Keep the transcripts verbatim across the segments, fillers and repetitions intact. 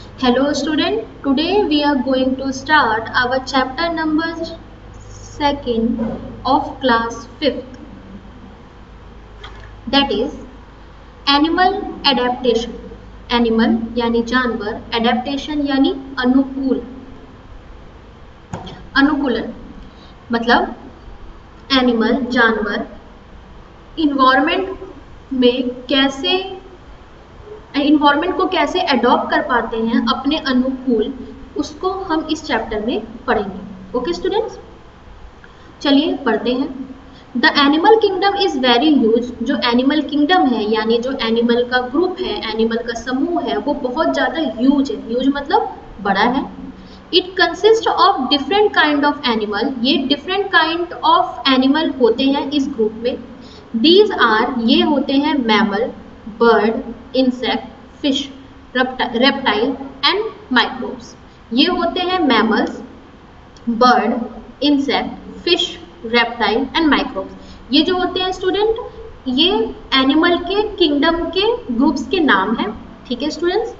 Hello student, today we are going to start our chapter number second of class fifth, that is animal adaptation. Animal यानी जानवर, adaptation यानी अनुकूल अनुकूलन मतलब animal जानवर environment में कैसे इन्वायरमेंट को कैसे अडॉप्ट कर पाते हैं अपने अनुकूल, उसको हम इस चैप्टर में पढ़ेंगे। ओके स्टूडेंट्स, चलिए पढ़ते हैं। The animal kingdom is very huge. जो एनिमल किंगडम है यानी जो एनिमल का ग्रुप है, एनिमल का समूह है, वो बहुत ज़्यादा ह्यूज है। ह्यूज मतलब बड़ा है। It consist of different kind of animal. ये डिफरेंट काइंड ऑफ एनिमल होते हैं इस ग्रुप में। दीज आर, ये होते हैं mammal, bird, insect, fish, reptile and microbes. ये होते हैं mammals, bird, insect, fish, reptile and microbes. ये जो होते हैं स्टूडेंट, ये एनिमल के किंगडम के ग्रुप्स के नाम हैं। ठीक है students,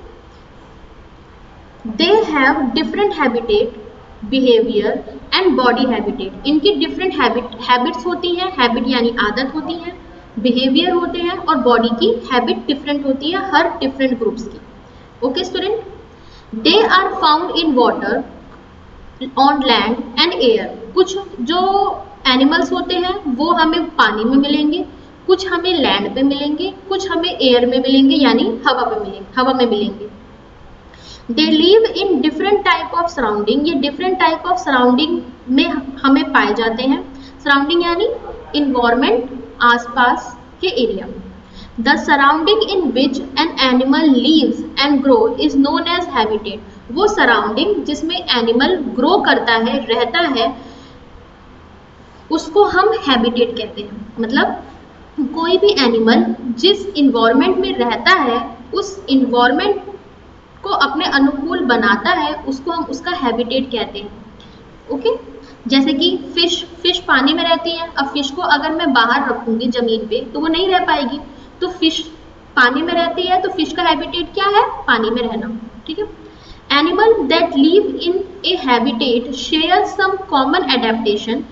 they have different habitat, behaviour and body habitat. इनकी डिफरेंट हैबिट हैबिट्स होती हैं। हैबिट यानी आदत होती है, बिहेवियर होते हैं और बॉडी की हैबिट डिफरेंट होती है हर डिफरेंट ग्रुप्स की। Okay student, they are found in water, on land and air. कुछ जो एनिमल्स होते हैं वो हमें पानी में मिलेंगे, कुछ हमें लैंड पे मिलेंगे, कुछ हमें एयर में मिलेंगे यानी हवा पे मिलेंगे हवा में मिलेंगे। They live in different type of surrounding. ये डिफरेंट टाइप ऑफ सराउंडिंग में हमें पाए जाते हैं। सराउंडिंग यानी इन्वायरमेंट, आसपास के area. The surrounding in which an animal lives and grow is known as habitat. वो सराउंडिंग जिसमें एनिमल ग्रो करता है, रहता है, उसको हम हैबिटेट कहते हैं। मतलब कोई भी एनिमल जिस इन्वायरमेंट में रहता है, उस इन्वायरमेंट को अपने अनुकूल बनाता है, उसको हम उसका हैबिटेट कहते हैं। ओके, जैसे कि फिश फिश पानी में रहती है। अब फिश को अगर मैं बाहर रखूंगी जमीन पे तो वो नहीं रह पाएगी। तो फिश पानी में रहती है, तो फिश का हैबिटेट क्या है? पानी में रहना। ठीक है। Animal that live in a habitat share some common adaptation.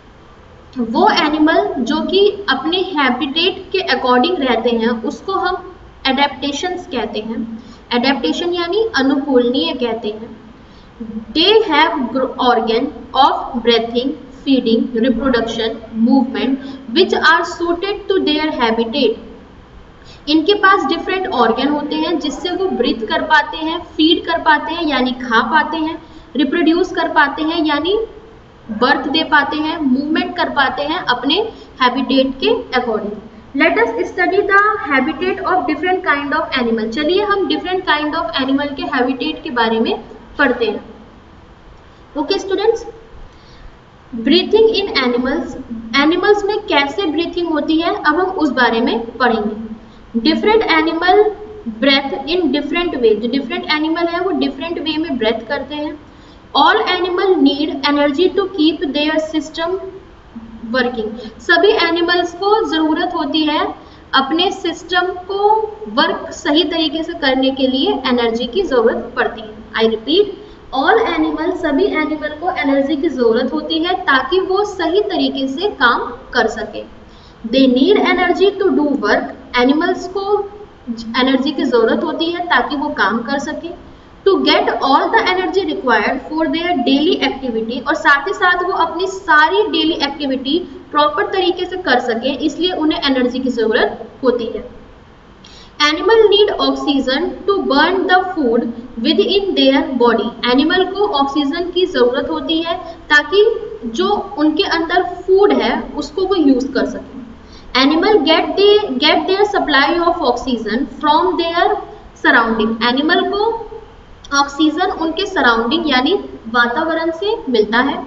वो एनिमल जो कि अपने हैबिटेट के अकॉर्डिंग रहते हैं, उसको हम एडेप्टेशंस कहते हैं। एडेप्टेशन यानी अनुकूलनीय कहते हैं। They have organ of breathing, feeding, reproduction, movement, which are suited to their habitat. इनके पास डिफरेंट ऑर्गन होते हैं जिससे वो ब्रीथ कर पाते हैं, फीड कर पाते हैं यानी खा पाते हैं, रिप्रोड्यूस कर पाते हैं यानी बर्थ दे पाते हैं, मूवमेंट कर पाते हैं अपने हैबिटेट के according. Let us study the habitat of different kind of animal. चलिए हम डिफरेंट काइंड ऑफ एनिमल के हैबिटेट के बारे में पढ़ते हैं। Okay students, breathing in animals. Animals में कैसे ब्रीथिंग होती है अब हम उस बारे में पढ़ेंगे। Different animal breathe in different way. जो डिफरेंट एनिमल है वो डिफरेंट वे में ब्रेथ करते हैं। All animal need energy to keep their system working. सभी एनिमल्स को ज़रूरत होती है अपने सिस्टम को वर्क सही तरीके से करने के लिए एनर्जी की ज़रूरत पड़ती है। आई रिपीट, ऑल एनिमल, सभी एनिमल को एनर्जी की ज़रूरत होती है ताकि वो सही तरीके से काम कर सके। They need energy to do work. Animals को एनर्जी की ज़रूरत होती है ताकि वो काम कर सके। To get all the energy required for their daily activity, और साथ ही साथ वो अपनी सारी डेली एक्टिविटी प्रॉपर तरीके से कर सके, इसलिए उन्हें एनर्जी की ज़रूरत होती है। Animal need oxygen to burn the food with in their body. Animal को ऑक्सीजन की ज़रूरत होती है ताकि जो उनके अंदर फूड है उसको वो यूज़ कर सकें। Animal get they get their supply of oxygen from their surrounding. Animal को ऑक्सीजन उनके सराउंडिंग यानी वातावरण से मिलता है।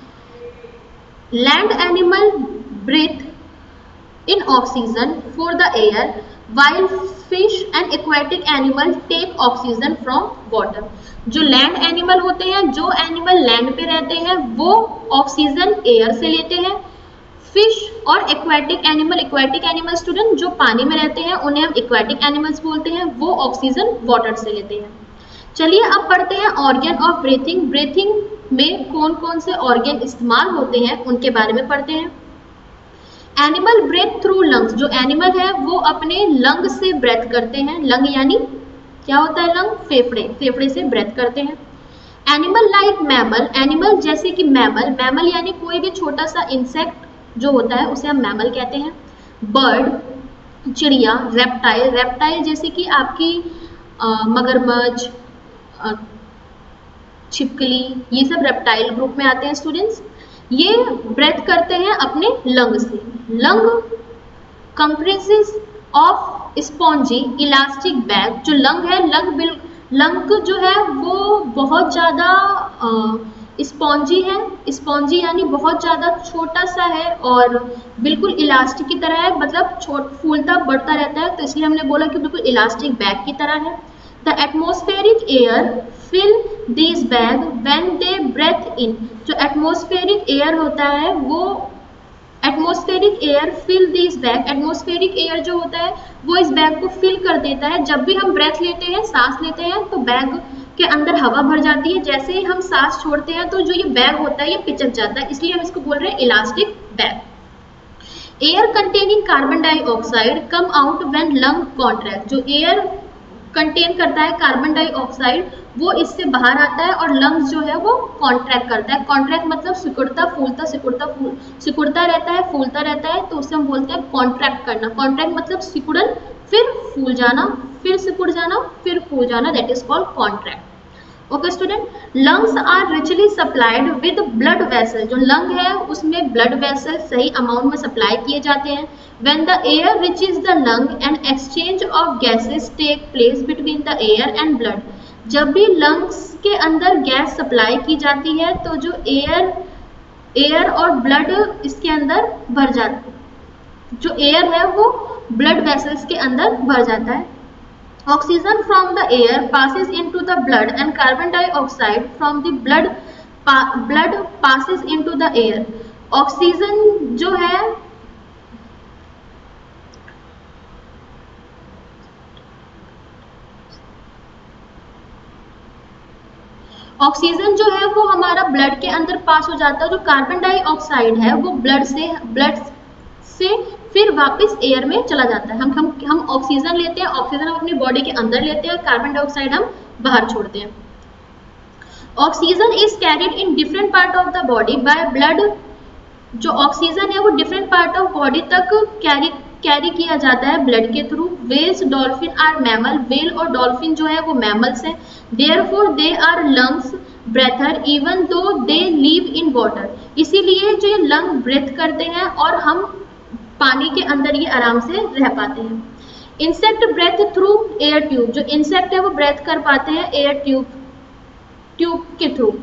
Land animal breathe in oxygen for the air, while fish and aquatic animal take oxygen from water. जो land animal होते हैं, जो एनिमल लैंड पे रहते हैं, वो ऑक्सीजन एयर से लेते हैं। फिश और aquatic animal, aquatic animal student जो पानी में रहते हैं उन्हें हम एक्वाटिक एनिमल्स बोलते हैं, वो ऑक्सीजन वाटर से लेते हैं। चलिए अब पढ़ते हैं ऑर्गन ऑफ ब्रीथिंग। ब्रीथिंग में कौन कौन से ऑर्गन इस्तेमाल होते हैं उनके बारे में पढ़ते हैं। एनिमल ब्रेथ थ्रू लंग्स, जो एनिमल है वो अपने लंग से ब्रेथ करते हैं। लंग यानी क्या होता है? लंग, फेफड़े, फेफड़े से ब्रेथ करते हैं। एनिमल लाइक मैमल, एनिमल जैसे कि मैमल, मैमल यानी कोई भी छोटा सा इंसेक्ट जो होता है उसे हम मैमल कहते हैं। बर्ड, चिड़िया। रेप्टाइल, रेप्टाइल जैसे कि आपकी मगरमच्छ, छिपकली, ये सब रेप्टाइल ग्रुप में आते हैं स्टूडेंट्स। ये ब्रेथ करते हैं अपने लंग से। Lung compresses of spongy elastic bag, जो लंग है, लंग बिल लंग जो है वो बहुत ज़्यादा स्पॉन्जी है। स्पॉन्जी यानी बहुत ज़्यादा छोटा सा है और बिल्कुल इलास्टिक की तरह है, मतलब छोट फूलता बढ़ता रहता है, तो इसलिए हमने बोला कि बिल्कुल इलास्टिक बैग की तरह है। The atmospheric air fill this bag when they breathe in, जो एटमॉस्फेरिक एयर होता है वो atmospheric air fill this bag, atmospheric air जो होता है वो इस बैग को फिल कर देता है। जब भी हम ब्रेथ लेते हैं, सांस लेते हैं, तो बैग के अंदर हवा भर जाती है। जैसे ही हम सांस छोड़ते हैं तो जो ये बैग होता है ये पिचक जाता है, इसलिए हम इसको बोल रहे हैं elastic bag. Air containing carbon dioxide come out when lung contract, जो एयर कंटेन करता है कार्बन डाइऑक्साइड वो इससे बाहर आता है और लंग्स जो है वो कॉन्ट्रैक्ट करता है। कॉन्ट्रैक्ट मतलब सिकुड़ता फूलता सिकुड़ता फूल सिकुड़ता रहता है, फूलता रहता है, तो उसे हम बोलते हैं कॉन्ट्रैक्ट करना। कॉन्ट्रैक्ट मतलब सिकुड़न, फिर फूल जाना, फिर सिकुड़ जाना, फिर फूल जाना, that is called contract. Okay student, lungs are richly supplied with blood vessel, जो लंग है उसमें ब्लड वेसल सही अमाउंट में सप्लाई किए जाते हैं। When the air reaches the lung and exchange of gases take place between the air and blood, जब भी लंग्स के अंदर गैस सप्लाई की जाती है तो जो एयर एयर और ब्लड इसके अंदर भर जाता, जो एयर है वो ब्लड वेसल्स के अंदर भर जाता है। Oxygen from the air passes into the blood and carbon dioxide from the blood pa, blood passes into the air. Oxygen जो है ऑक्सीजन जो है वो हमारा ब्लड के अंदर पास हो जाता है। जो कार्बन डाइऑक्साइड है वो ब्लड से ब्लड से फिर वापस एयर में चला जाता है। हम हम हम ऑक्सीजन लेते हैं, ऑक्सीजन हम अपनी बॉडी के अंदर लेते हैं, कार्बन डाइऑक्साइड हम बाहर छोड़ते हैं। Oxygen is carried in different part of the body by blood, जो ऑक्सीजन है वो डिफरेंट पार्ट ऑफ बॉडी तक कैरी कैरी किया जाता है ब्लड के through. Whales, dolphin are mammal, whale और डॉल्फिन जो है वो मैमल्स हैं। Therefore they are lungs breather even though they live in water, इसीलिए जो ये लंग ब्रेथ करते हैं और हम पानी के अंदर ये आराम से रह पाते हैं। Insect breathe through air tube, जो इंसेक्ट है वो ब्रेथ कर पाते हैं एयर ट्यूब ट्यूब के through.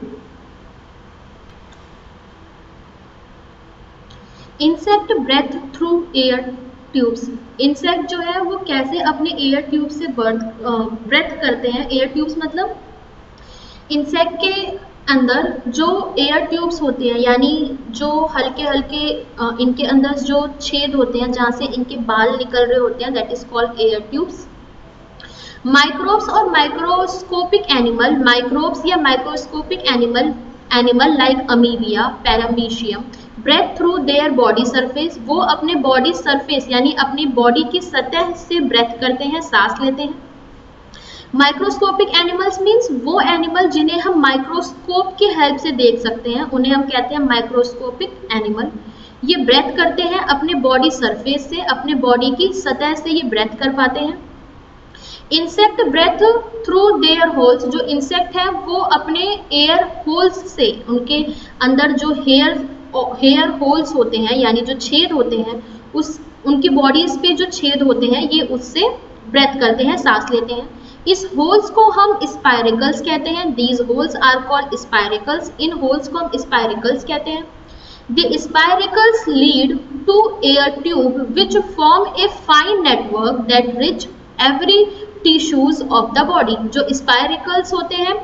Insect breathe through air tubes, insect जो है वो कैसे अपने एयर ट्यूब से बर्थ ब्रेथ करते हैं। एयर ट्यूब्स मतलब इंसेक्ट के अंदर जो एयर ट्यूब्स होते हैं, यानी जो हल्के हल्के इनके अंदर जो छेद होते हैं जहाँ से इनके बाल निकल रहे होते हैं, that is called air tubes. Microbes और माइक्रोस्कोपिक एनिमल, माइक्रोब्स या microscopic animal animal like amoeba, paramecium breathe through their body surface, वो अपने बॉडी सरफेस यानी अपनी बॉडी की सतह से ब्रेथ करते हैं, सांस लेते हैं। माइक्रोस्कोपिक एनिमल्स मीन्स वो एनिमल जिन्हें हम माइक्रोस्कोप की हेल्प से देख सकते हैं, उन्हें हम कहते हैं माइक्रोस्कोपिक एनिमल। ये ब्रेथ करते हैं अपने बॉडी सरफेस से, अपने बॉडी की सतह से ये ब्रेथ कर पाते हैं। Insect breathe through their holes, जो इंसेक्ट है वो अपने एयर होल्स से, उनके अंदर जो हेयर हेयर होल्स होते हैं यानी जो छेद होते हैं, उस उनकी बॉडीज पे जो छेद होते हैं ये उससे ब्रेथ करते हैं, सांस लेते हैं। इस होल्स को हम स्पायरिकल्स कहते हैं। These holes are called spiracles, इन होल्स को हम स्पायरिकल्स कहते हैं। The spiracles lead to air tube which form a fine network that reach every tissues of the body. जो स्पायरिकल्स होते हैं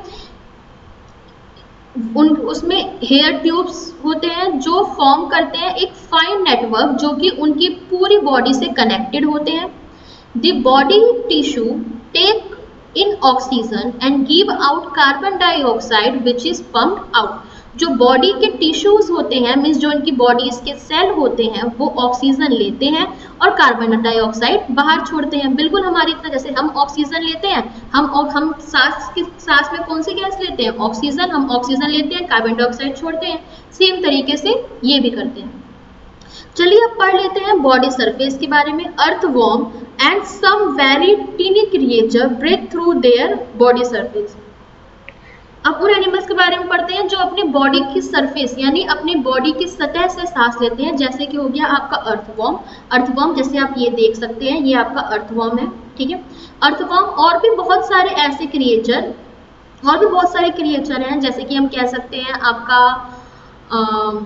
उन उसमें हेयर ट्यूब्स होते हैं जो फॉर्म करते हैं एक फाइन नेटवर्क जो कि उनकी पूरी बॉडी से कनेक्टेड होते हैं। The body tissue take in oxygen and give out carbon dioxide which is pumped out. जो बॉडी के टिश्यूज होते हैं, मीन्स जो इनकी बॉडीज के सेल होते हैं, वो ऑक्सीजन लेते हैं और कार्बन डाइऑक्साइड बाहर छोड़ते हैं। बिल्कुल हमारी तरह, जैसे हम ऑक्सीजन लेते हैं, हम हम सांस की सांस में कौन सी गैस लेते हैं? ऑक्सीजन। हम ऑक्सीजन लेते हैं, कार्बन डाइऑक्साइड छोड़ते हैं। सेम तरीके से ये भी करते हैं। चलिए अब पढ़ लेते हैं बॉडी सरफेस के बारे में। Earthworm and some very tiny creature breathe through their body surface. अब उन एनिमल्स के बारे में पढ़ते हैं जो अपनी बॉडी की सरफेस यानी अपनी बॉडी की सतह से सांस लेते हैं। जैसे कि हो गया आपका अर्थवॉर्म। अर्थवॉर्म जैसे आप ये देख सकते हैं, ये आपका अर्थवॉर्म है, ठीक है। अर्थवॉर्म और भी बहुत सारे ऐसे क्रिएचर और भी बहुत सारे क्रिएचर हैं, जैसे कि हम कह सकते हैं आपका आ,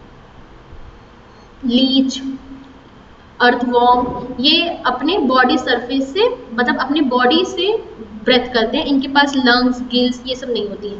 लीच, अर्थवॉर्म, ये अपने बॉडी सरफेस से मतलब अपनी बॉडी से ब्रेथ करते हैं। इनके पास लंग्स, गिल्स ये सब नहीं होती है।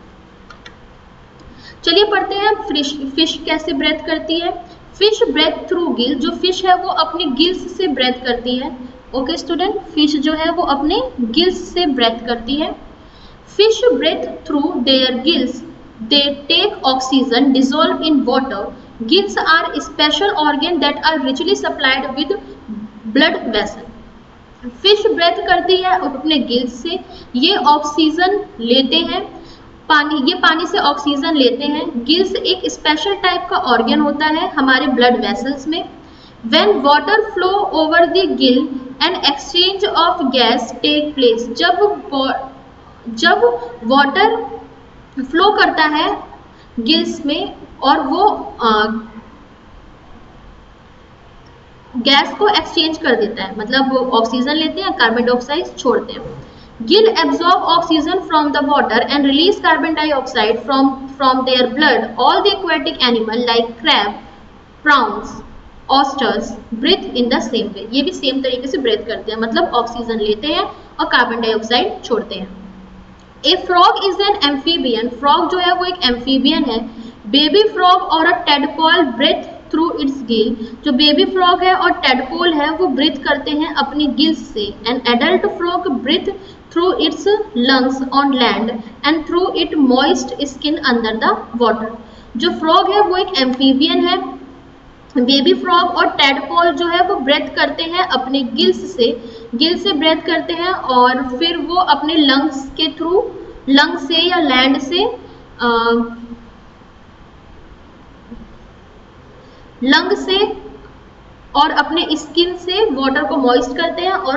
चलिए पढ़ते हैं फिश फिश कैसे ब्रेथ करती है। Fish breathe through gills. जो फिश है वो अपनी गिल्स से ब्रेथ करती है। ओके स्टूडेंट, फिश जो है वो अपने गिल्स से ब्रेथ करती है। Fish breathe through their gills, they take oxygen dissolve in water. Gills are special organ that are richly supplied with blood vessel. Fish breathe करती है अपने गिल्स से। ये ऑक्सीजन लेते हैं, पानी ये पानी से ऑक्सीजन लेते हैं। गिल्स एक स्पेशल टाइप का ऑर्गन होता है हमारे ब्लड वेसल्स में। When water flow over the gill and exchange of gas take place. जब जब वाटर फ्लो करता है गिल्स में और वो आ, गैस को एक्सचेंज कर देता है, मतलब ऑक्सीजन लेते हैं, कार्बन डाइऑक्साइड छोड़ते हैं। Gill absorb oxygen from the water and release carbon dioxide from from their blood. All the aquatic animal like crab, prawns, oysters breathe in the same way. ये भी सेम तरीके से breathe करते हैं, मतलब oxygen लेते हैं और कार्बन डाइऑक्साइड छोड़ते हैं। A frog is an amphibian. Frog जो है वो एक एम्फीबियन है। बेबी फ्रॉग और a tadpole breathe through its gill. जो बेबी फ्रॉग है और टेडपोल है वो ब्रीथ करते हैं अपनी गिल्स से। An adult frog breathe through its lungs on land and through it moist skin under the water. जो फ्रॉग है वो एक एम्फीबियन है। बेबी फ्रॉग और टेडपोल जो है वो ब्रेथ करते हैं अपने गिल्स से, गिल से ब्रेथ करते हैं और फिर वो अपने लंग्स के थ्रू, लंग से या लैंड से आ, लंग से और अपने स्किन से वाटर को मॉइस्ट करते हैं और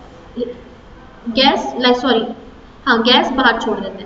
गैस लाइक सॉरी हाँ गैस बाहर छोड़ देते हैं।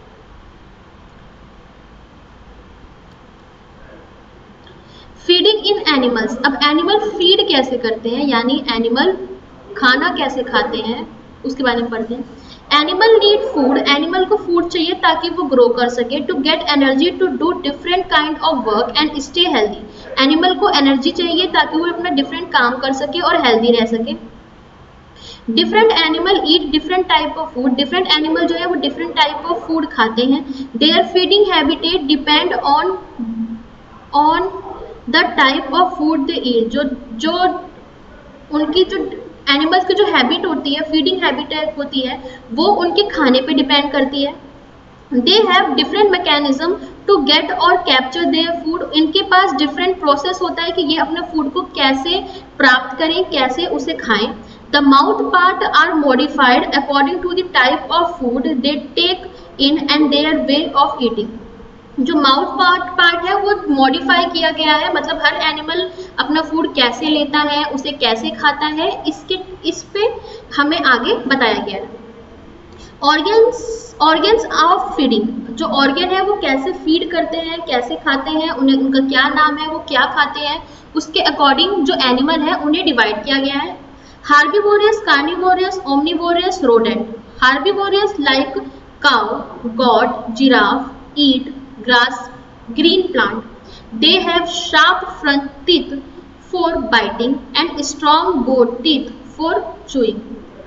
Feeding in animals. अब एनिमल फीड कैसे करते हैं, यानी एनिमल खाना कैसे खाते हैं उसके बारे में पढ़ते हैं। Animal need food. एनिमल को फूड चाहिए ताकि वो ग्रो कर सके। To get energy to do different kind of work and stay healthy. Animal को एनर्जी चाहिए ताकि वो अपना डिफरेंट काम कर सके और हेल्दी रह सके। Different animal eat different type of food. Different animal जो है वो डिफरेंट टाइप ऑफ फूड खाते हैं। Their feeding habitat depend on on the type of food they eat. जो जो उनकी जो एनिमल्स की जो हैबिट होती है, फीडिंग हैबिट होती है, वो उनके खाने पे डिपेंड करती है। They have different mechanism to get और कैप्चर देयर फूड। इनके पास डिफरेंट प्रोसेस होता है कि ये अपने फूड को कैसे प्राप्त करें, कैसे उसे खाएं। The mouth part are modified according to the type of food they take in and their way of eating. जो माउथ पार्ट पार्ट है वो मॉडिफाई किया गया है, मतलब हर एनिमल अपना फूड कैसे लेता है, उसे कैसे खाता है, इसके इस पे हमें आगे बताया गया है। Organs organs of feeding. जो ऑर्गन है वो कैसे फीड करते हैं, कैसे खाते हैं, उन्हें उनका क्या नाम है, वो क्या खाते हैं, उसके अकॉर्डिंग जो एनिमल है उन्हें डिवाइड किया गया है। Herbivorous, carnivorous, omnivorous, rodent. Herbivorous like cow, goat, giraffe eat grass, green plant. They have sharp front teeth for biting and strong board teeth for chewing.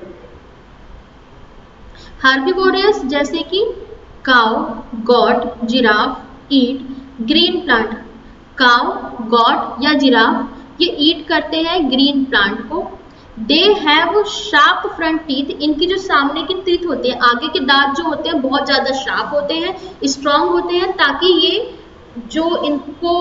Herbivores जैसे कि cow, goat, giraffe, eat, green plant. cow, goat या giraffe ये eat करते हैं green plant को. They have sharp front teeth, इनकी जो सामने की टीथ होते हैं, आगे के दांत जो होते हैं बहुत ज़्यादा शार्प होते हैं, स्ट्रॉन्ग होते हैं, ताकि ये जो इनको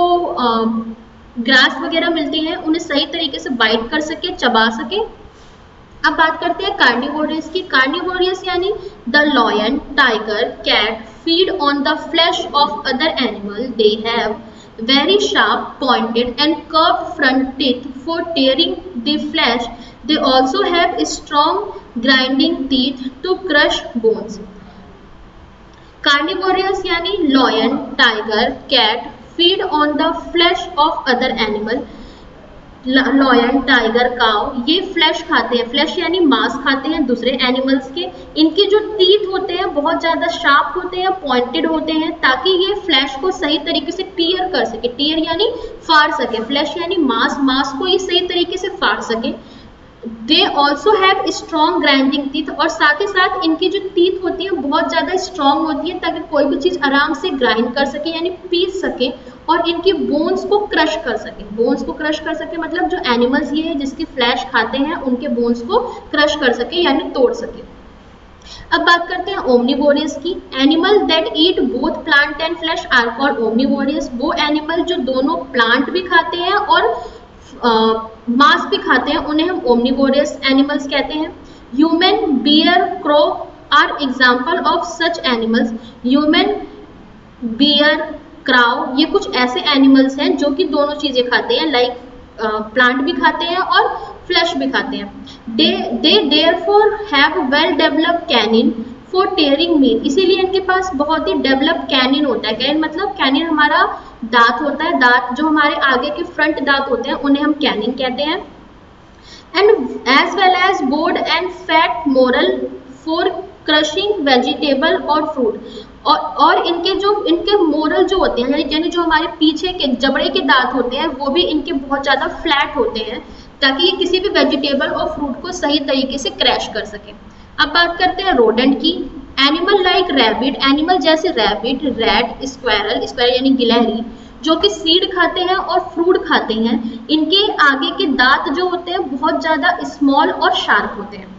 ग्रास वगैरह मिलती है उन्हें सही तरीके से बाइट कर सके, चबा सके। अब बात करते हैं कार्निवोरस की। कार्निवोरस यानी the lion, tiger, cat feed on the flesh of other animal. They have very sharp, pointed and curved front teeth for tearing the flesh. They also have strong grinding teeth to crush bones. Carnivorous यानी lion, tiger, cat feed on the flesh of other animal. Lion, tiger, cow ये flash खाते हैं, flash यानी मांस खाते हैं दूसरे animals के। इनके जो टीथ होते हैं बहुत ज़्यादा शार्प होते हैं, पॉइंटेड होते हैं, ताकि ये फ्लैश को सही तरीके से टीयर कर सके। टीयर यानी फाड़ सके, फ्लैश यानी मांस, मांस को ये सही तरीके से फाड़ सके। They also have strong grinding teeth, और साथ ही साथ इनकी जो टीथ होती है बहुत ज़्यादा स्ट्रॉन्ग होती है, ताकि कोई भी चीज़ आराम से ग्राइंड कर सके यानी पीस सके, और इनकी बोन्स को क्रश कर सके। बोन्स को क्रश कर सके मतलब जो एनिमल्स ये है जिसकी फ्लैश खाते हैं उनके बोन्स को क्रश कर सके यानी तोड़ सके। अब बात करते हैं ओमनिवोरियस की। Animal that eat both plant and flesh are called omnivorous. वो एनिमल जो दोनों प्लांट भी खाते हैं और मांस भी खाते हैं उन्हें हम ओमनिवोरियस एनिमल्स कहते हैं। Human, bear, crow are example of such animals. Human, bear, crow ये कुछ ऐसे एनिमल्स हैं जो कि दोनों चीजें खाते हैं, लाइक प्लांट भी खाते हैं और फ्लैश भी खाते हैं। They they therefore have well developed canine for tearing meat. इसीलिए इनके पास बहुत ही डेवलप्ड कैनिन होता है। कैनिन मतलब कैनिन हमारा दांत होता है, दांत जो हमारे आगे के फ्रंट दांत होते हैं उन्हें हम कैनिन कहते हैं। And as well as broad and flat molar for crushing vegetable और फ्रूट। और और इनके जो इनके मोरल जो होते हैं यानी जो हमारे पीछे के जबड़े के दांत होते हैं वो भी इनके बहुत ज़्यादा फ्लैट होते हैं, ताकि ये किसी भी वेजिटेबल और फ्रूट को सही तरीके से क्रैश कर सके। अब बात करते हैं रोडेंट की। एनिमल लाइक रैबिट, एनिमल जैसे रैबिट, रैट, स्क्वायरल, स्क्वायरल यानी गिलहरी जो कि सीड खाते हैं और फ्रूट खाते हैं, इनके आगे के दांत जो होते हैं बहुत ज़्यादा स्मॉल और शार्प होते हैं।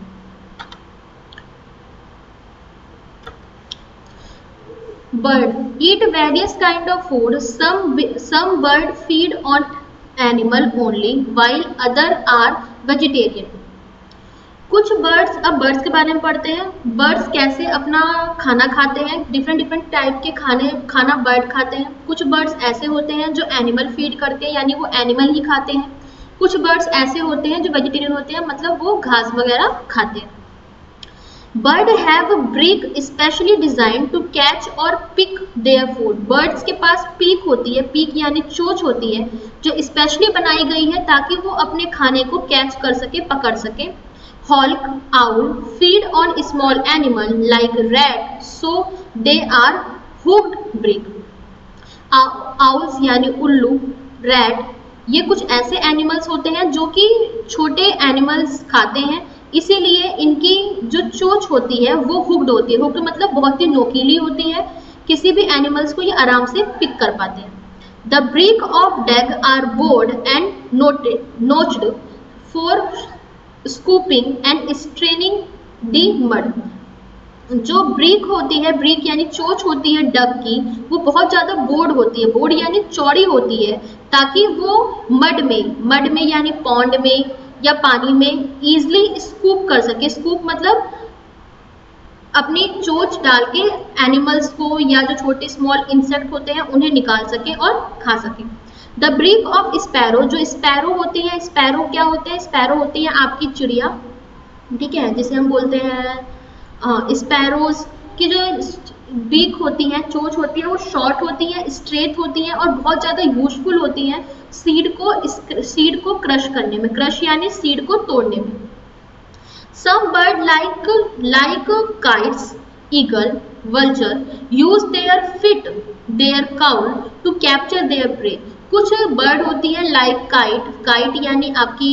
Bird eat various kind of food. Some some bird feed on animal only, while other are vegetarian. कुछ बर्ड्स, अब बर्ड्स के बारे में पढ़ते हैं। बर्ड्स कैसे अपना खाना खाते हैं, डिफरेंट डिफरेंट टाइप के खाने खाना बर्ड खाते हैं। कुछ बर्ड्स ऐसे होते हैं जो एनिमल फीड करते हैं यानी वो एनिमल ही खाते हैं। कुछ बर्ड्स ऐसे होते हैं जो वेजिटेरियन होते हैं, मतलब वो घास वगैरह खाते हैं। Bird have beak specially design to catch और पिक देयर फूड। बर्ड्स के पास पीक होती है, पीक यानी चोंच होती है जो स्पेशली बनाई गई है ताकि वो अपने खाने को कैच कर सके, पकड़ सके। Hawk, owl feed on small animal like rat, so they are hooked beak. Owls यानी उल्लू, रैट ये कुछ ऐसे एनिमल्स होते हैं जो कि छोटे एनिमल्स खाते हैं, इसीलिए इनकी जो चोंच होती है वो हुक्ड होती है। हुक्ड मतलब बहुत ही नोकीली होती है, किसी भी एनिमल्स को ये आराम से पिक कर पाते हैं। The beak of duck are broad and notched for scooping and straining the mud. जो ब्रीक होती है, ब्रीक यानी चोंच होती है डक की, वो बहुत ज़्यादा बोर्ड होती है, बोर्ड यानी चौड़ी होती है, ताकि वो मड में मड में यानी पॉन्ड में या पानी में ईजिली स्कूप कर सके। स्कूप मतलब अपनी चोंच डाल के एनिमल्स को या जो छोटे स्मॉल इंसेक्ट होते हैं उन्हें निकाल सके और खा सके। द ब्रीक ऑफ स्पैरो, जो स्पैरो होती है, स्पैरो क्या होते हैं, स्पैरो होती है आपकी चिड़िया, ठीक है, जिसे हम बोलते हैं स्पैरोज की जो बीक होती है, चोंच होती है, वो शॉर्ट होती है, स्ट्रेट होती है और बहुत ज़्यादा यूजफुल होती हैं सीड को सीड को क्रश करने में। क्रश यानी सीड को तोड़ने में। Some bird like like kites, eagle, vulture use their feet their claw to capture their prey. कुछ बर्ड होती है लाइक काइट, काइट यानी आपकी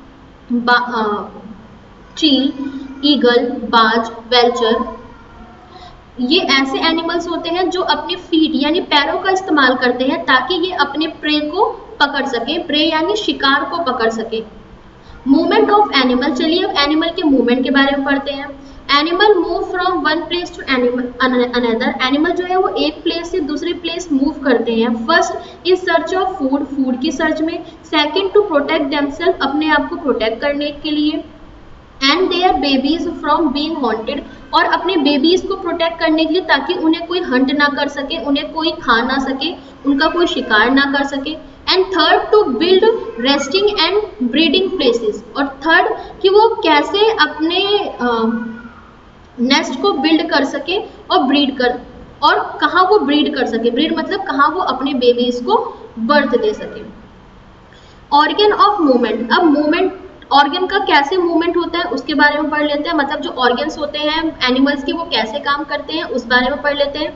चील, ईगल, बाज, वेल्चर ये ऐसे एनिमल्स होते हैं जो अपने फीट यानी पैरों का इस्तेमाल करते हैं ताकि ये अपने प्रे को पकड़ सके। प्रे यानी शिकार को पकड़ सके। मूवमेंट ऑफ एनिमल, चलिए अब एनिमल के मूवमेंट के बारे में पढ़ते हैं। Animal move from one place to animal another, animal जो है वो एक प्लेस से दूसरे प्लेस मूव करते हैं। First in search of food, food की सर्च में। सेकंड टू प्रोटेक्ट देमसेल्फ, अपने आप को प्रोटेक्ट करने के लिए। And their babies from being hunted, और अपने बेबीज को प्रोटेक्ट करने के लिए ताकि उन्हें कोई हंट ना कर सके, उन्हें कोई खा ना सके, उनका कोई शिकार ना कर सके। And third to build resting and breeding places, और थर्ड कि वो कैसे अपने नेस्ट को बिल्ड कर सके और ब्रीड कर, और कहाँ वो ब्रीड कर सके, ब्रीड मतलब कहाँ वो अपने बेबीज को बर्थ दे सके। ऑर्गन ऑफ मूवमेंट, अब मूवमेंट ऑर्गन का कैसे मूवमेंट होता है उसके बारे में पढ़ लेते हैं, मतलब जो ऑर्गन्स होते हैं एनिमल्स के वो कैसे काम करते हैं उस बारे में पढ़ लेते हैं।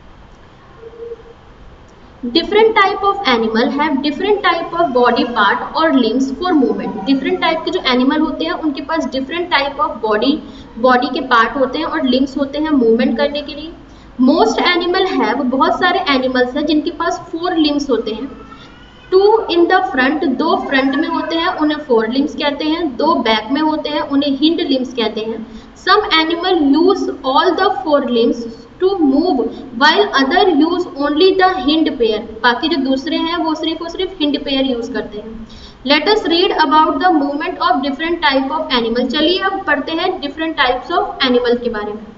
Different type of animal have different type of body part और limbs for movement, different type के जो एनिमल होते हैं उनके पास different type of body body के पार्ट होते हैं और लिम्स होते हैं मूवमेंट करने के लिए। मोस्ट एनिमल हैव, बहुत सारे एनिमल्स हैं जिनके पास फोर लिम्स होते हैं। टू इन द फ्रंट, दो फ्रंट में होते हैं उन्हें फोर लिम्स कहते हैं। दो बैक में होते हैं उन्हें हिंड लिम्स कहते हैं। Some animal use all the four limbs to move while other use only the hind pair, बाकी जो दूसरे हैं वो सिर्फ और सिर्फ हिंड पेयर यूज करते हैं। Let us read about the movement of different type of animal, चलिए अब पढ़ते हैं different types of animal के बारे में।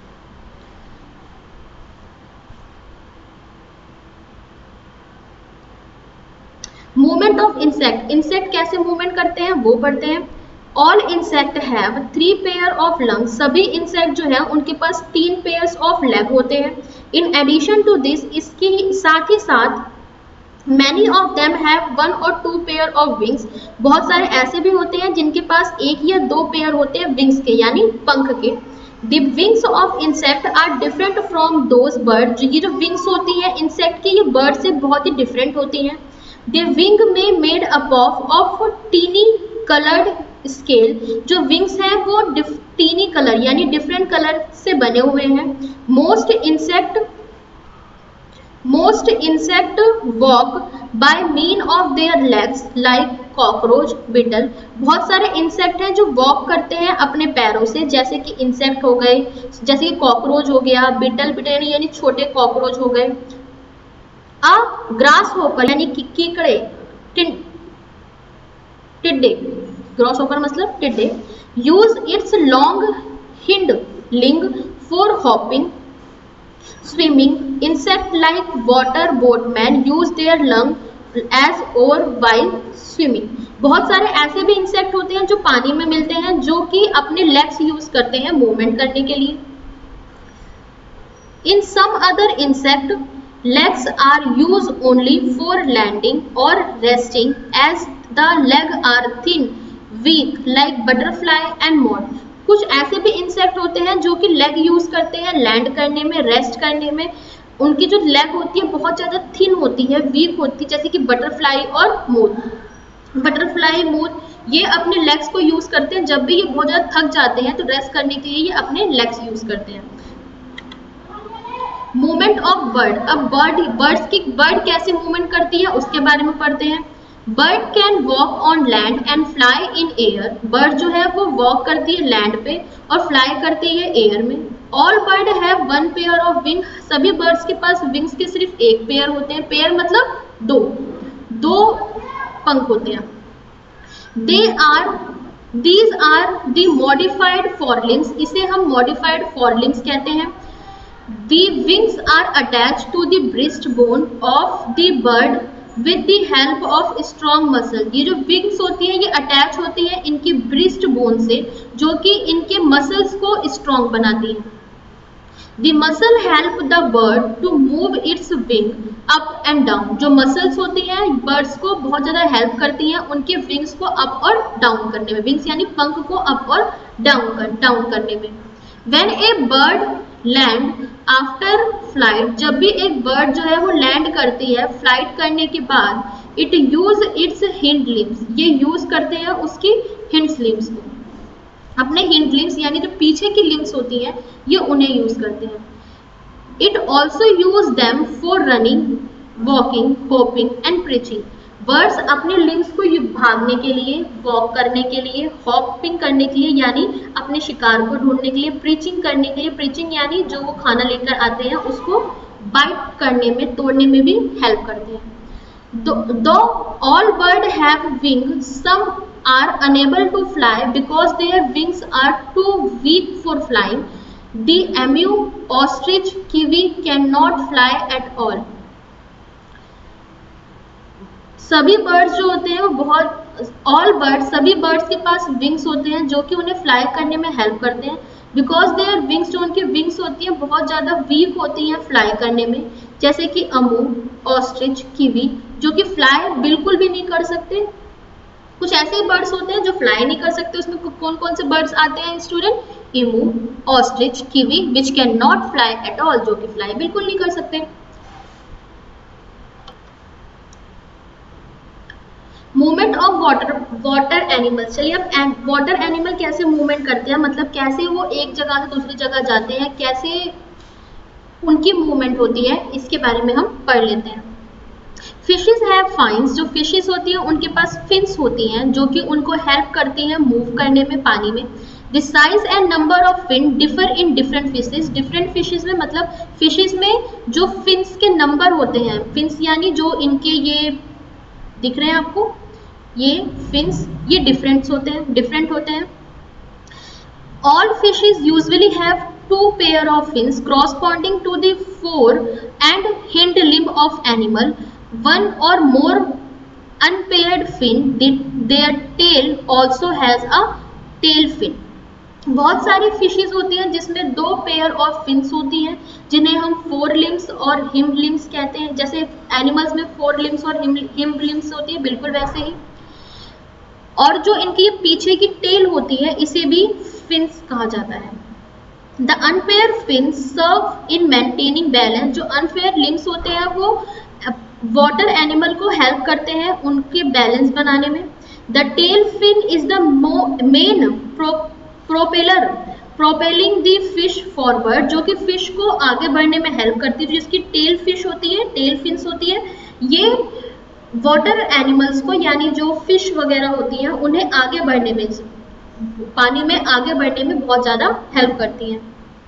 मूवमेंट ऑफ इंसेक्ट, इंसेक्ट कैसे मूवमेंट करते हैं वो पढ़ते हैं। All insect have three pair of lungs, सभी इंसेक्ट जो है उनके पास तीन पेयर्स ऑफ लेग होते हैं। इन एडिशन टू दिस, इसके साथ ही साथ many of them have one और टू पेयर ऑफ विंग्स, बहुत सारे ऐसे भी होते हैं जिनके पास एक या दो पेयर होते हैं विंग्स के यानी पंख के। The wings of insect are different from those bird, ये जो विंग्स होती हैं इंसेक्ट की ये बर्ड से बहुत ही डिफरेंट होती हैं। The wing में made up of of teeny colored scale, जो विंग्स हैं वो टीनी कलर यानी डिफरेंट कलर से बने हुए हैं। Most insect most insect walk by mean of their legs like cockroach beetle, बहुत सारे इंसेक्ट हैं जो वॉक करते हैं अपने पैरों से, जैसे कि इंसेक्ट हो गए, जैसे कि कॉकरोच हो गया, बिटल बिटल यानी छोटे कॉकरोच हो गए। आ ग्रास होपर यानी कि कीकड़े, टिड्डे, ग्रास होपर मतलब टिड्डे, use its long hind limb for hopping swimming. Insect like water boatman use their leg as oar while swimming, बहुत सारे ऐसे भी इंसेक्ट होते हैं जो पानी में मिलते हैं जो कि अपने लेग्स यूज करते हैं मूवमेंट करने के लिए। In some other insect legs are used only for landing or resting as the leg are thin, weak like butterfly and moth, कुछ ऐसे भी इंसेक्ट होते हैं जो कि लेग यूज करते हैं लैंड करने में, रेस्ट करने में, उनकी जो लेग होती है बहुत ज़्यादा थिन होती है, वीक होती है, जैसे कि बटरफ्लाई और मोथ। बटरफ्लाई मोथ ये अपने लेग्स को यूज करते हैं, जब भी ये बहुत ज़्यादा थक जाते हैं तो रेस्ट करने के लिए ये अपने लेग्स यूज करते हैं। मूवमेंट ऑफ बर्ड, अब बर्ड बर्ड्स की बर्ड कैसे मूवमेंट करती है उसके बारे में पढ़ते हैं। Bird can walk on land and fly in air, bird जो है वो वॉक करती है लैंड पे और फ्लाई करती है एयर में। All bird have one pair of wing, सभी बर्ड्स के पास विंग्स के सिर्फ एक पेयर होते हैं, पेयर मतलब दो दो पंख होते हैं। They are these are the modified forelimbs, इसे हम मॉडिफाइड फॉरलिम्स कहते हैं। The wings are attached to the breastbone of the bird with the help of strong muscle, ये जो विंग्स होती है ये अटैच होती है इनकी ब्रिस्ट बोन से जो कि इनके मसल्स को स्ट्रॉन्ग बनाती है। The muscle help the bird to move its wing up and down, जो मसल्स होती हैं बर्ड्स को बहुत ज़्यादा हेल्प करती हैं उनके विंग्स को अप और डाउन करने में, विंग्स यानी पंख को अप और डाउन कर डाउन करने में। When a bird land after flight, जब भी एक बर्ड जो है वो लैंड करती है फ्लाइट करने के बाद, it use its hind limbs, ये यूज करते हैं उसकी हिंड लिम्स को, अपने हिंड लिम्स यानी जो पीछे की लिम्स होती हैं ये उन्हें यूज करते हैं। It also use them for running, walking, hopping and perching, birds अपने लिम्स को भागने के लिए, वॉक करने के लिए, हॉपिंग करने के लिए यानी अपने शिकार को ढूंढने के लिए, प्रीचिंग करने के लिए, प्रीचिंग यानी जो वो खाना लेकर आते हैं उसको बाइट करने में, तोड़ने में भी हेल्प करते हैं। Though all bird have wing, some are unable to fly because their wings are too weak for flying. The emu, ostrich, kiwi cannot fly at all. सभी बर्ड्स जो होते हैं वो बहुत, ऑल बर्ड्स, सभी बर्ड्स के पास विंग्स होते हैं जो कि उन्हें फ्लाई करने में हेल्प करते हैं। बिकॉज देयर विंग्स, जो उनकी विंग्स होती हैं बहुत ज़्यादा वीक होती हैं फ्लाई करने में, जैसे कि अमू, ऑस्ट्रिच, किवी जो कि फ्लाई बिल्कुल भी नहीं कर सकते। कुछ ऐसे बर्ड्स होते हैं जो फ्लाई नहीं कर सकते। उसमें कौन कौन से बर्ड्स आते हैं student? Emu, ostrich, kiwi which can not fly at all, जो कि फ्लाई बिल्कुल नहीं कर सकते। Movement of water water animals. चलिए अब वाटर एनिमल कैसे मूवमेंट करते हैं, मतलब कैसे वो एक जगह से दूसरी जगह जाते हैं, कैसे उनकी मूवमेंट होती है, इसके बारे में हम पढ़ लेते हैं। फिशेस हैव फाइन्स, जो फिशेस होती हैं उनके पास फिन्स होती हैं जो कि उनको हेल्प करती हैं मूव करने में पानी में। The size and number of fin differ in different fishes, different fishes में मतलब फिशेस में जो फिन्स के नंबर होते हैं, फिन्स यानी जो इनके ये दिख रहे हैं आपको, ये फिन्स ये डिफरेंट होते हैं डिफरेंट होते हैं all fishes usually have two pair of fins corresponding to the fore and hind limb of animal. One or more unpaired fin, their tail also has a tail fin. बहुत सारी fishes होती हैं जिसमें दो pair of fins होती हैं जिन्हें हम फोर लिम्स और हिम्ब लिम्स कहते हैं। जैसे एनिमल्स में फोर लिम्स और हिम्ब लिम्स होती है, बिल्कुल वैसे ही। और जो इनकी पीछे की टेल होती है इसे भी फिन्स कहा जाता है। The unpaired fins serve in maintaining balance. जो unpaired limbs होते हैं वो वाटर एनिमल को हेल्प करते हैं उनके बैलेंस बनाने में। The tail fin is the main propeller propelling the fish forward, जो कि फिश को आगे बढ़ने में हेल्प करती है। जिसकी टेल फिश होती है, टेल फिन्स होती है, ये वाटर एनिमल्स को यानी जो फिश वगैरह होती हैं उन्हें आगे बढ़ने में, पानी में आगे बढ़ने में बहुत ज़्यादा हेल्प करती हैं।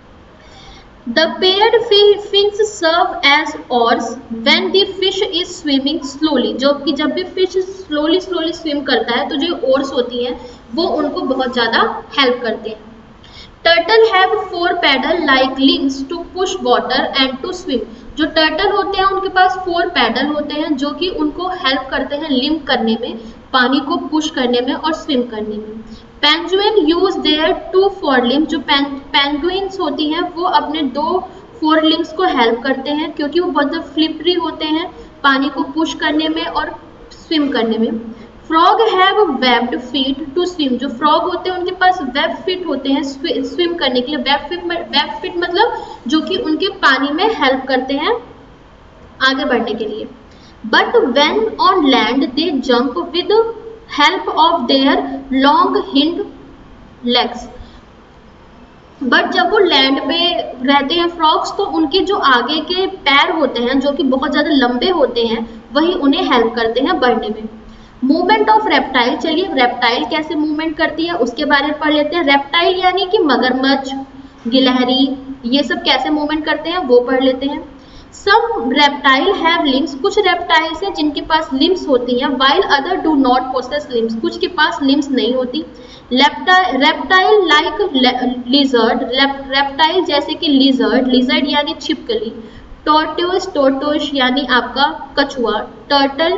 The paired fins serve as oars when the fish is swimming slowly. जो कि जब भी फिश slowly slowly swim करता है तो जो oars होती हैं वो उनको बहुत ज़्यादा हेल्प करते हैं। Turtle have four paddle like limbs to push water and to swim. जो टर्टल होते हैं उनके पास फोर पैडल होते हैं जो कि उनको हेल्प करते हैं लिम्ब करने में, पानी को पुश करने में और स्विम करने में। Penguin use their two four limbs, जो पेंगुइन्स होती हैं वो अपने दो फोर लिम्स को हेल्प करते हैं क्योंकि वो बहुत फ्लिपरी होते हैं पानी को पुश करने में और स्विम करने में। Frog have webbed feet to swim, जो फ्रॉग होते हैं उनके पास वेब फीट होते हैं स्विम करने के लिए। वेब फीट वेब फीट मतलब जो कि उनके पानी में हेल्प करते हैं आगे बढ़ने के लिए। But when on land they jump with help of their long hind legs. But जब वो लैंड पे रहते हैं फ्रॉग्स तो उनके जो आगे के पैर होते हैं जो कि बहुत ज़्यादा लंबे होते हैं वही उन्हें हेल्प करते हैं बढ़ने में। मूवमेंट ऑफ रेप्टाइल, चलिए रेप्टाइल कैसे मूवमेंट करती है उसके बारे में पढ़ लेते हैं। रेप्टाइल यानी कि मगरमच्छ, गिलहरी, ये सब कैसे मूवमेंट करते हैं वो पढ़ लेते हैं। सम रेप्टाइल हैव लिम्स, कुछ रेप्टाइल्स हैं जिनके पास लिम्स होती हैं, while other do not possess limbs, कुछ के पास लिम्स नहीं होती। रेप्टाइल लाइक लिजर्ड, रेप्टाइल जैसे कि लिजर्ड, लिजर्ड यानी छिपकली, टोर्टोइस, टोर्टोइस यानी आपका कछुआ, टर्टल,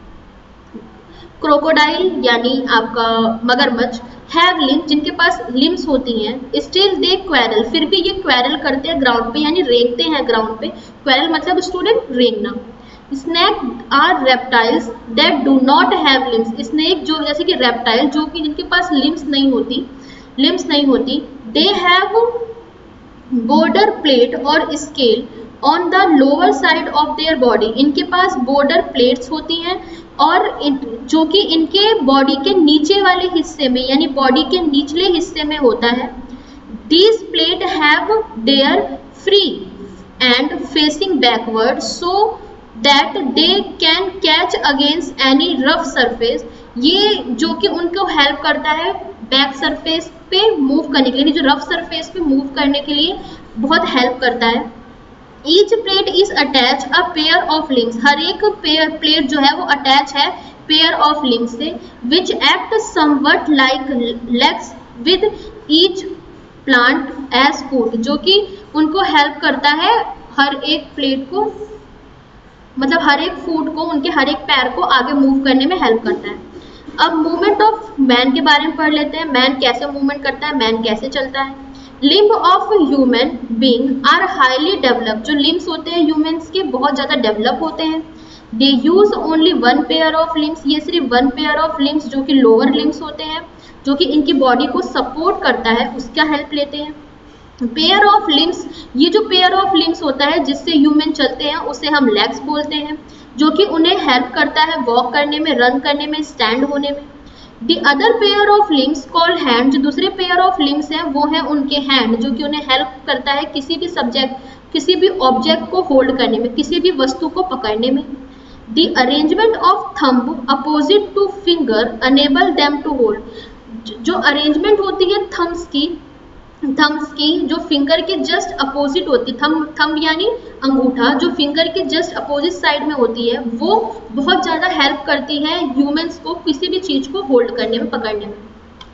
क्रोकोडाइल यानी आपका मगरमच्छ, हैव लिम्स जिनके पास लिम्स होती हैं। स्टिल दे क्वेरल, फिर भी ये क्वेरल करते हैं ग्राउंड पे यानी रेंगते हैं ग्राउंड पे। क्वेरल मतलब स्टूडेंट रेंगना। Snake are reptiles that do not have limbs, snake जो जैसे कि रेप्टाइल जो कि जिनके पास लिम्स नहीं होती लिम्स नहीं होती दे हैव बॉर्डर प्लेट और scale on the lower side of their body, इनके पास बॉर्डर प्लेट्स होती हैं और जो कि इनके बॉडी के नीचे वाले हिस्से में यानी बॉडी के निचले हिस्से में होता है। These plate have their free end facing backward so that they can catch against any rough surface, ये जो कि उनको हेल्प करता है बैक सरफेस पे मूव करने के लिए, जो रफ सरफेस पे मूव करने के लिए बहुत हेल्प करता है। Each plate is attach a pair of limbs, हर एक पेयर प्लेट जो है वो अटैच है पेयर ऑफ लिम्स से, which act something like legs with each plant as foot, जो कि उनको हेल्प करता है हर एक प्लेट को, मतलब हर एक फूट को, उनके हर एक पैर को आगे मूव करने में हेल्प करता है। अब मूवमेंट ऑफ मैन के बारे में पढ़ लेते हैं। मैन कैसे मूवमेंट करता है, मैन कैसे चलता है। Limb of human being are highly developed, जो लिम्स होते हैं ह्यूमंस के बहुत ज़्यादा डेवलप होते हैं। They use only one pair of limbs, ये सिर्फ वन पेयर ऑफ लिम्स जो कि लोअर लिम्स होते हैं, जो कि इनकी बॉडी को सपोर्ट करता है, उसका हेल्प लेते हैं। पेयर ऑफ लिम्स, ये जो पेयर ऑफ लिम्स होता है जिससे ह्यूमन चलते हैं उसे हम लेग्स बोलते हैं, जो कि उन्हें हेल्प करता है वॉक करने में, रन करने में, स्टैंड होने में। The other pair of limbs called hand, जो दूसरे पेयर ऑफ लिम्स हैं वो हैं उनके हैंड, जो कि उन्हें हेल्प करता है किसी भी सब्जेक्ट, किसी भी ऑब्जेक्ट को होल्ड करने में, किसी भी वस्तु को पकड़ने में। The arrangement of thumb opposite to finger enable them to hold, जो अरेंजमेंट होती है थम्स की, थम्स की जो फिंगर के जस्ट अपोजिट होती है, थंब थंब यानी अंगूठा, जो फिंगर के जस्ट अपोजिट साइड में होती है, वो बहुत ज़्यादा हेल्प करती है ह्यूमंस को किसी भी चीज़ को होल्ड करने में, पकड़ने में।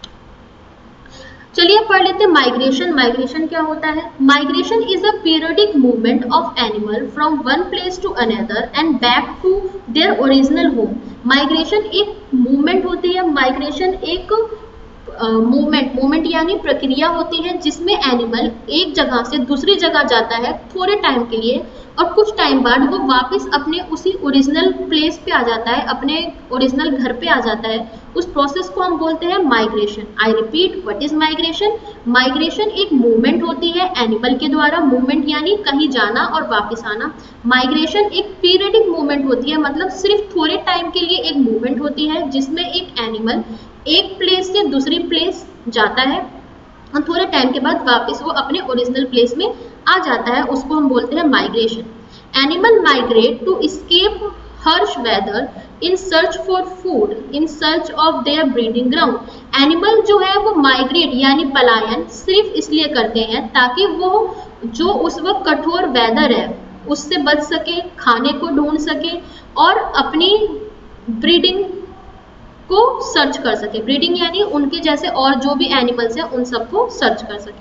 चलिए पढ़ लेते हैं माइग्रेशन। माइग्रेशन क्या होता है? Migration is a periodic movement of animal from one place to another and back to their original home. Migration एक मूवमेंट होती है, माइग्रेशन एक मूवमेंट uh, मूवमेंट यानी प्रक्रिया होती है जिसमें एनिमल एक जगह से दूसरी जगह जाता है थोड़े टाइम के लिए, और कुछ टाइम बाद वो वापस अपने उसी ओरिजिनल प्लेस पे आ जाता है, अपने ओरिजिनल घर पे आ जाता है। उस प्रोसेस को हम बोलते हैं migration. I repeat, what is migration? Migration एक मूवमेंट होती है एनिमल के द्वारा, मूवमेंट यानी कहीं जाना और वापस आना। माइग्रेशन एक पीरियडिक मूवमेंट होती है, मतलब सिर्फ थोड़े टाइम के लिए एक मूवमेंट होती है जिसमें एक एनिमल एक प्लेस से दूसरी प्लेस जाता है और थोड़े टाइम के बाद वापस वो अपने ओरिजिनल प्लेस में आ जाता है, उसको हम बोलते हैं migration. Animal migrate to escape harsh weather in search for food in search of their breeding ground। Animal जो है वो माइग्रेट यानी पलायन सिर्फ इसलिए करते हैं ताकि वो जो उस वक्त कठोर वेदर है उससे बच सके, खाने को ढूंढ सके और अपनी ब्रीडिंग को सर्च कर सके। ब्रीडिंग यानी उनके जैसे और जो भी एनिमल्स हैं उन सबको सर्च कर सके।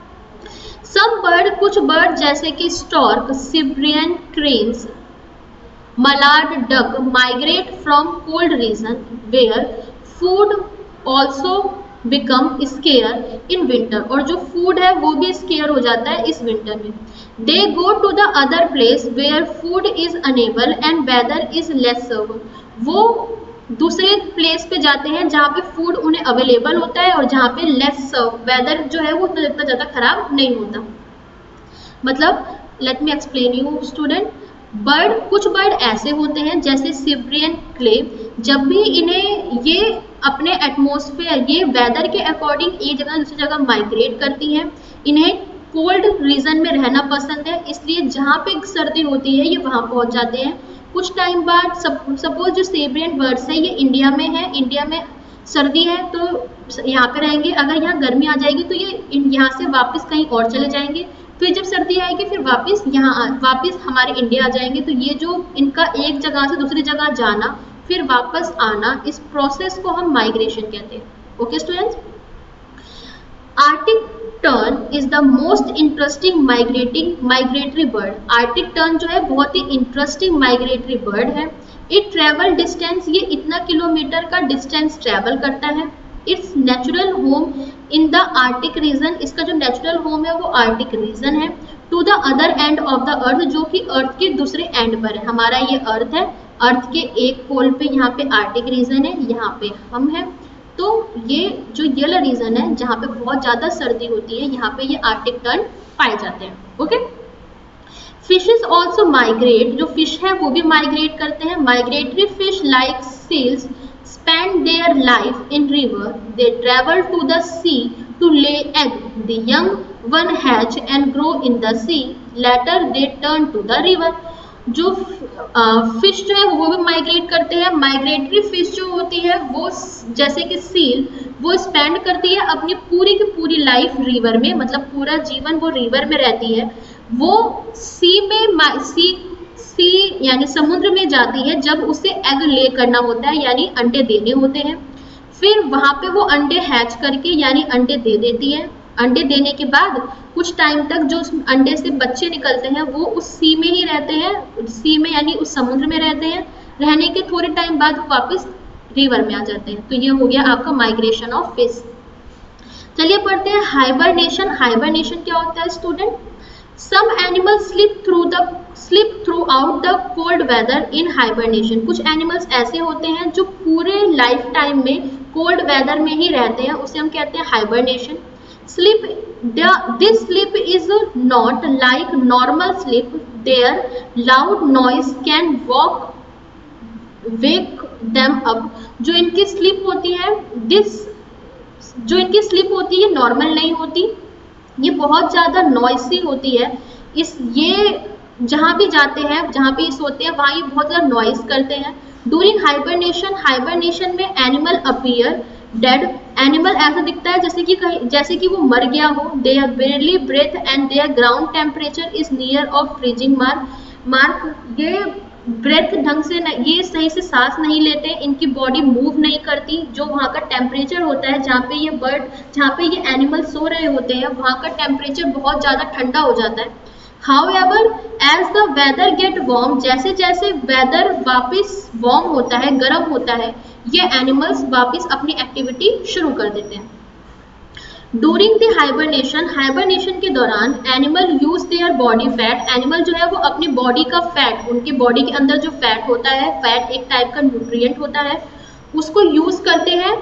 सब बर्ड, कुछ बर्ड जैसे कि stork, Siberian cranes, mallard duck migrate from cold region where food also become scarce in winter, और जो फूड है वो भी स्केयर हो जाता है इस विंटर में। They go to the other place where food is enable and weather is less severe, वो दूसरे प्लेस पे जाते हैं जहाँ पे फूड उन्हें अवेलेबल होता है और जहाँ पे लेस सर्व, वेदर जो है वो इतना ज़्यादा खराब नहीं होता। मतलब let me explain you student, bird, कुछ बर्ड ऐसे होते हैं जैसे सिब्रियन क्लेव, जब भी इन्हें ये अपने एटमॉस्फेयर, ये वेदर के अकॉर्डिंग एक जगह दूसरी जगह माइग्रेट करती हैं। इन्हें कोल्ड रीजन में रहना पसंद है, इसलिए जहाँ पे सर्दी होती है ये वहाँ पहुँच जाते हैं। कुछ टाइम बाद सब सपोज जो सिब्रियन बर्ड्स है ये इंडिया में है, इंडिया में सर्दी है तो यहाँ पे रहेंगे, अगर यहाँ गर्मी आ जाएगी तो ये यहाँ से वापस कहीं और चले जाएंगे, फिर जब सर्दी आएगी फिर वापस यहाँ वापस हमारे इंडिया आ जाएंगे। तो ये जो इनका एक जगह से दूसरी जगह जाना फिर वापस आना, इस प्रोसेस को हम माइग्रेशन कहते हैं। Okay students, Arctic tern is the most interesting migrating migratory bird. Arctic tern जो है बहुत ही इंटरेस्टिंग माइग्रेटरी बर्ड है। इट ट्रेवल डिस्टेंस, ये इतना किलोमीटर का डिस्टेंस ट्रेवल करता है। It's natural home in the Arctic region, इसका जो नेचुरल होम है वो आर्टिक रीजन है। To the other end of the earth, जो कि अर्थ के दूसरे एंड पर है। हमारा ये अर्थ है, अर्थ के एक पोल पे यहाँ पे आर्टिक रीजन है, यहाँ पे हम हैं। तो ये जो येलो रीजन है जहाँ पे बहुत ज़्यादा सर्दी होती है, यहाँ पे ये आर्टिक टर्न पाए जाते हैं। ओके, फिशेस ऑल्सो माइग्रेट, जो फिश है वो भी माइग्रेट करते हैं। Migratory fish like seals spend their life in river, they travel to the sea to lay egg, the young one hatch and grow in the sea, later they turn to the river। जो fish जो है वो भी migrate करते हैं। Migratory fish जो होती है वो जैसे कि सील, वो स्पेंड करती है अपनी पूरी की पूरी लाइफ रिवर में, मतलब पूरा जीवन वो रिवर में रहती है। वो सी में सी सी यानी समुद्र में जाती है जब उसे एग ले करना होता है, यानी अंडे देने होते हैं। फिर वहां पे वो अंडे हैच करके यानी अंडे दे देती है। अंडे देने के बाद कुछ टाइम तक जो उस अंडे से बच्चे निकलते हैं वो उस सी में ही रहते हैं, सी में यानी उस समुद्र में रहते हैं। रहने के थोड़े टाइम बाद वो वापस रिवर में आ जाते हैं। तो ये हो गया आपका माइग्रेशन ऑफ फिश। चलिए पढ़ते हैं हाइबरनेशन। हाइबरनेशन क्या होता है student? Some animals sleep through the sleep throughout the cold weather in hibernation. कुछ एनिमल्स ऐसे होते हैं जो पूरे लाइफ टाइम में कोल्ड वेदर में ही रहते हैं, उसे हम कहते हैं hibernation. Sleep, this sleep is not like normal sleep. Their loud noise can walk, wake them up. जो इनकी स्लीप होती है, दिस जो इनकी स्लीप होती है नॉर्मल नहीं होती, ये बहुत ज़्यादा नॉइसी होती है। इस ये जहाँ भी जाते हैं, जहाँ भी सोते हैं, वहाँ ये बहुत ज़्यादा नॉइस करते हैं। डूरिंग हाइबरनेशन, हाइबरनेशन में एनिमल अपीयर डेड। एनिमल ऐसा दिखता है जैसे कि कहीं जैसे कि वो मर गया हो। They are barely breath and their ground temperature is near of freezing mark mark ये ब्रेथ ढंग से न, ये सही से सांस नहीं लेते, इनकी बॉडी मूव नहीं करती। जो वहाँ का टेम्परेचर होता है जहाँ पे ये बर्ड जहाँ पे ये एनिमल सो रहे होते हैं, वहाँ का टेम्परेचर बहुत ज़्यादा ठंडा हो जाता है। However, as the weather get warm, जैसे जैसे वेदर वापस वार्म होता है, गर्म होता है, ये एनिमल्स वापस अपनी एक्टिविटी शुरू कर देते हैं। During the hibernation, hibernation के दौरान animal use their body fat. Animal जो है वो अपनी बॉडी का फैट, उनके बॉडी के अंदर जो फैट होता है, फैट एक टाइप का न्यूट्रिएंट होता है, उसको यूज करते हैं।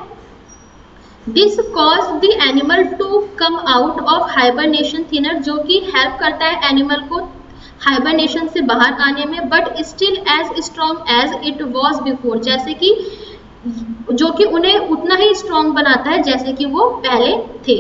This cause the animal to come out of hibernation thinner, जो कि हेल्प करता है एनिमल को हाइबरनेशन से बाहर आने में। But still as strong as it was before, जैसे कि जो कि उन्हें उतना ही स्ट्रॉन्ग बनाता है जैसे कि वो पहले थे।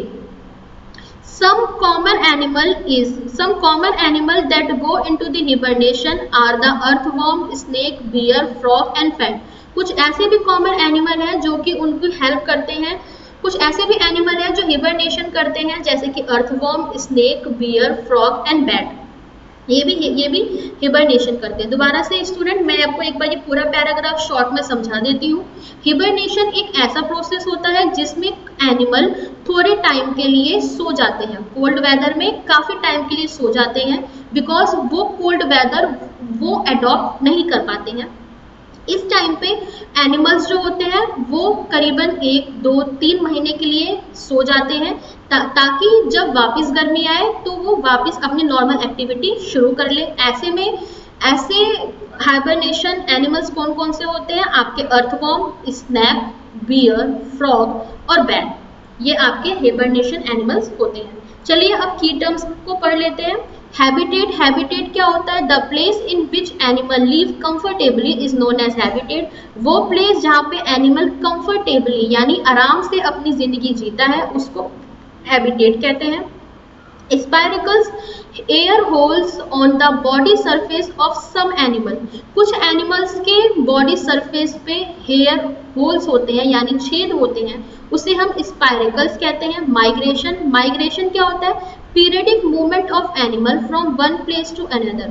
Some common animal is some common animal that go into the hibernation are the earthworm, snake, bear, frog and fat. कुछ ऐसे भी कॉमन एनिमल हैं जो कि उनको हेल्प करते हैं। कुछ ऐसे भी एनिमल हैं जो हिबरनेशन करते हैं जैसे कि earthworm, snake, bear, frog and bat. ये भी ये भी हिबरनेशन करते हैं। दोबारा से स्टूडेंट मैं आपको एक बार ये पूरा पैराग्राफ शॉर्ट में समझा देती हूँ। हिबरनेशन एक ऐसा प्रोसेस होता है जिसमें एनिमल थोड़े टाइम के लिए सो जाते हैं, कोल्ड वेदर में काफ़ी टाइम के लिए सो जाते हैं, बिकॉज वो कोल्ड वेदर वो अडॉप्ट नहीं कर पाते हैं। इस टाइम पे एनिमल्स जो होते हैं वो करीबन एक दो तीन महीने के लिए सो जाते हैं, ता, ताकि जब वापस गर्मी आए तो वो वापस अपनी नॉर्मल एक्टिविटी शुरू कर ले। ऐसे में ऐसे हाइबरनेशन एनिमल्स कौन कौन से होते हैं? आपके अर्थवॉर्म, स्नैक, बियर, फ्रॉग और बैट, ये आपके हिबरनेशन एनिमल्स होते हैं। चलिए अब की टर्म्स को पढ़ लेते हैं। हैबिटेट, हैबिटेट क्या होता है? The place in which animal live comfortably is known as habitat. वो प्लेस जहाँ पे एनिमल कंफर्टेबली यानी आराम से अपनी जिंदगी जीता है उसको हैबिटेट कहते हैं। Spiracles, air holes on the body surface of some animal. कुछ एनिमल्स के बॉडी सरफेस पे हेयर होल्स होते हैं यानी छेद होते हैं, उसे हम स्पाइरिकल्स कहते हैं। माइग्रेशन, माइग्रेशन क्या होता है? Periodic movement of animal from one place to another.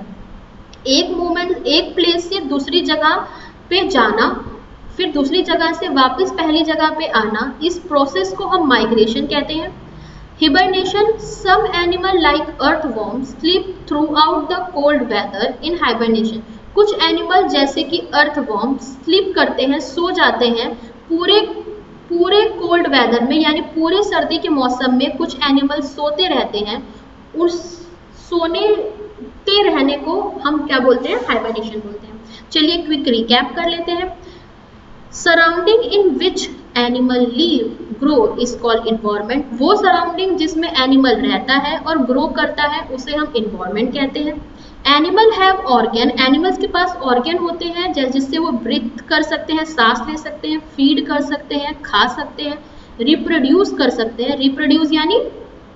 एक मूवमेंट एक प्लेस से दूसरी जगह पे जाना, फिर दूसरी जगह से वापस पहली जगह पे आना, इस प्रोसेस को हम माइग्रेशन कहते हैं। Hibernation, some animal like earthworms sleep throughout the cold weather in hibernation. कुछ एनिमल जैसे कि अर्थवॉर्म स्लीप करते हैं, सो जाते हैं पूरे पूरे कोल्ड वेदर में, यानी पूरे सर्दी के मौसम में कुछ एनिमल सोते रहते हैं। उस सोने ते रहने को हम क्या बोलते हैं? हाइबरनेशन बोलते हैं। चलिए क्विक रिकैप कर लेते हैं। Surrounding in which animal live grow is called environment. वो सराउंडिंग जिसमें एनिमल रहता है और ग्रो करता है उसे हम इन्वायरमेंट कहते हैं। एनिमल हैव ऑर्गन, एनिमल्स के पास ऑर्गन होते हैं जिससे वो ब्रीथ कर सकते हैं, सांस ले सकते हैं, फीड कर सकते हैं, खा सकते हैं, रिप्रोड्यूस कर सकते हैं, रिप्रोड्यूस यानी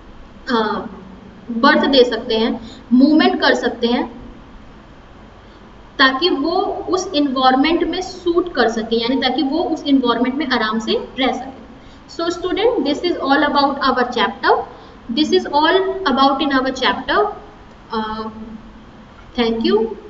बर्थ दे सकते हैं, मूवमेंट कर सकते हैं, ताकि वो उस इन्वायरमेंट में सूट कर सके, यानी ताकि वो उस इन्वायरमेंट में आराम से रह सके। So student, this is all about our chapter, this is all about in our chapter. Thank you.